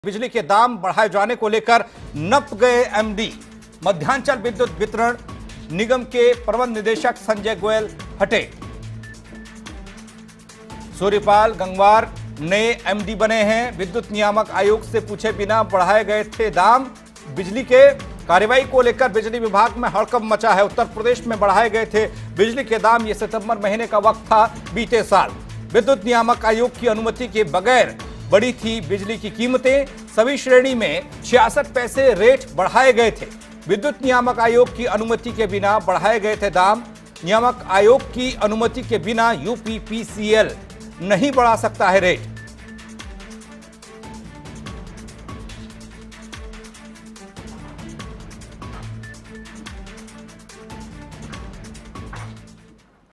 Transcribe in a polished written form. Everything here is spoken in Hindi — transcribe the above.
बिजली के दाम बढ़ाए जाने को लेकर नप गए एमडी। मध्यांचल विद्युत वितरण निगम के प्रबंध निदेशक संजय गोयल हटे। सूर्यपाल गंगवार नए एमडी बने हैं। विद्युत नियामक आयोग से पूछे बिना बढ़ाए गए थे दाम। बिजली के कार्रवाई को लेकर बिजली विभाग में हड़कंप मचा है। उत्तर प्रदेश में बढ़ाए गए थे बिजली के दाम। यह सितंबर महीने का वक्त था बीते साल। विद्युत नियामक आयोग की अनुमति के बगैर बढ़ी थी बिजली की कीमतें। सभी श्रेणी में 66 पैसे रेट बढ़ाए गए थे। विद्युत नियामक आयोग की अनुमति के बिना बढ़ाए गए थे दाम। नियामक आयोग की अनुमति के बिना यूपीपीसीएल नहीं बढ़ा सकता है रेट।